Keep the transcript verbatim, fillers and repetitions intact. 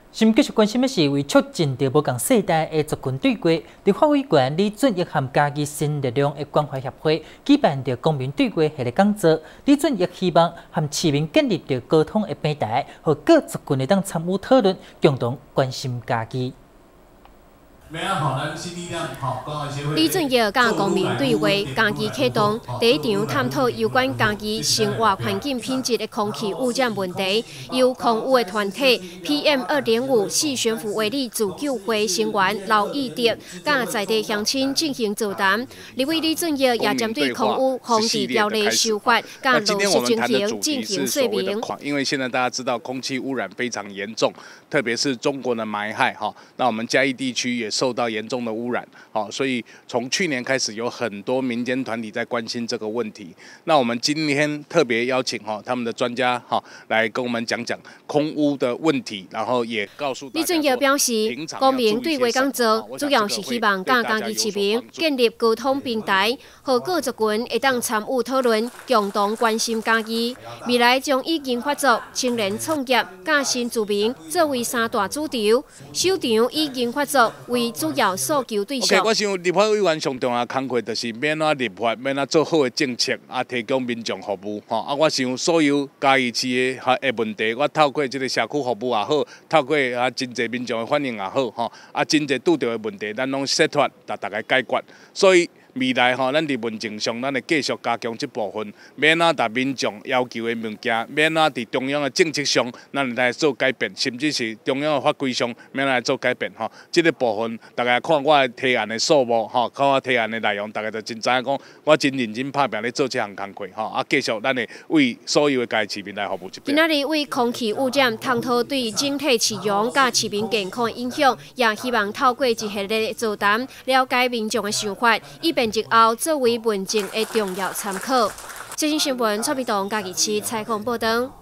新继续关心的是，为促进着无共世代的族群对话，立法委员李准义和嘉义新力量的关怀协会举办着公民对话系列讲座。李准义希望和市民建立着沟通的平台，和各族群会当参与讨论，共同关心家己。 李准义甲公民对话，家己启动第一场探讨有关家己生活环境品质的空气污染问题，由空污的团体 P M 二点五市选府委理自救会成员刘义德，甲在地乡亲进行座谈。立委李准义也针对空污防治条例修法，甲落实情形进行说明。 因为现在大家知道空气污染非常严重，特别是中国的霾害哈，那我们嘉义地区也 受到严重的污染，好，所以从去年开始有很多民间团体在关心这个问题。那我们今天特别邀请哈他们的专家哈来跟我们讲讲空污的问题，然后也告诉李准义表示，公民对话讲座主要是希望甲家己市民建立沟通平台，和各族群会当参与讨论，共同关心家己。未来将以经发作、青年创业、甲新住民作为三大主轴，首场以经发作 为主要诉求对象。 OK， 我想立法委员上重要工作就是免怎立法，免怎做好的政策，啊，提供民众服务。吼，啊，我想所有嘉义市的哈的问题，我透过这个社区服务也好，透过啊真济民众的反应也好，吼，啊真济拄到的问题，咱拢设法达大家解决。所以 未来吼，咱伫问政上，咱会继续加强这部分，免啊达民众要求的物件，免啊伫中央的政策上，咱来做改变，甚至是中央的法规上，免来做改变吼。这个部分，大家看我提案的数目吼，看我提案的内容，大家就真知影讲，我真认真拍拼咧做这项工作吼。啊，继续咱会为所有的家市民来服务。 今仔日为空气污染探讨对整体市容甲市民健康的影响，也希望透过一系列座谈，了解民众的想法，以便 日后作为问政的重要参考。最新新闻，蔡明东嘉义市采访报道。